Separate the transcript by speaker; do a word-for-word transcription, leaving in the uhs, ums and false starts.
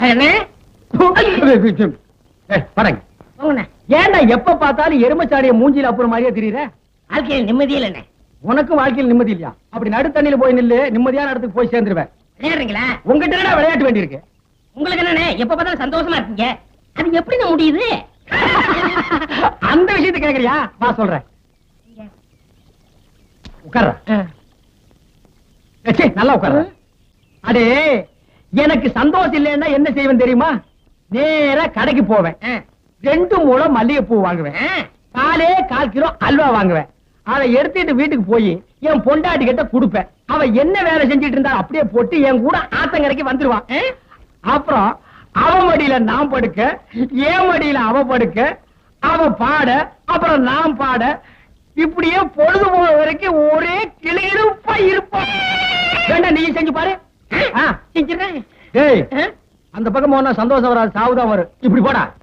Speaker 1: ஏன்டா எப்ப பார்த்தாலும் எருமச்சாடிய மூஞ்சில அப்புறம் மாதிரியே தெரியுற?
Speaker 2: வாழ்க்கையில் நிம்மதியில் என்ன?
Speaker 1: உனக்கும் வாழ்க்கையில் நிம்மதி இல்லையா? அப்படி நடு தண்ணியில போய் நில்லு, நிம்மதியான இடத்துக்கு போய் சேர்ந்துருவேன்.
Speaker 2: விளையாடுறீங்களா?
Speaker 1: உங்ககிட்ட என்ன விளையாட்டு வேண்டியிருக்கு?
Speaker 2: உங்களுக்கு என்னண்ணே எப்ப பார்த்தாலும் சந்தோஷமா இருக்கீங்க, அது எப்படி முடியுது?
Speaker 1: அந்த விஷயத்தை கேக்குறியா? வா சொல்றேன். உட்கார்ற. நல்லா உட்கார்ற. அடே, எனக்கு சந்தோஷம் இல்லைன்னா என்ன செய்வேன் தெரியுமா? நேரா கடைக்கு போவேன், ரெண்டு மூலம் மல்லிகைப்பூ வாங்குவேன், காலே கால் கிலோ அல்வா வாங்குவேன். அதை எடுத்துட்டு வீட்டுக்கு போய் என் பொண்டாட்டி கிட்ட கொடுப்பேன். அவ என்ன வேலை செஞ்சிட்டு இருந்தா அப்படியே போட்டு என் கூட ஆத்தங்கரைக்கு வந்துருவான். அப்புறம் அவ மடியில நான் படுக்க, என் மடியில அவ படுக்க, அவ பாட, அப்புறம் நான் பாட, இப்படியே பொழுது போற வரைக்கும் ஒரே கிளியிருப்பா இருப்பான். வேண்டாம், நீ செஞ்சு பாரு. செஞ்சிடறேன். அந்த பக்கம் போனா சந்தோஷம் வராது, சாவுதான் வரும். இப்படி போடா.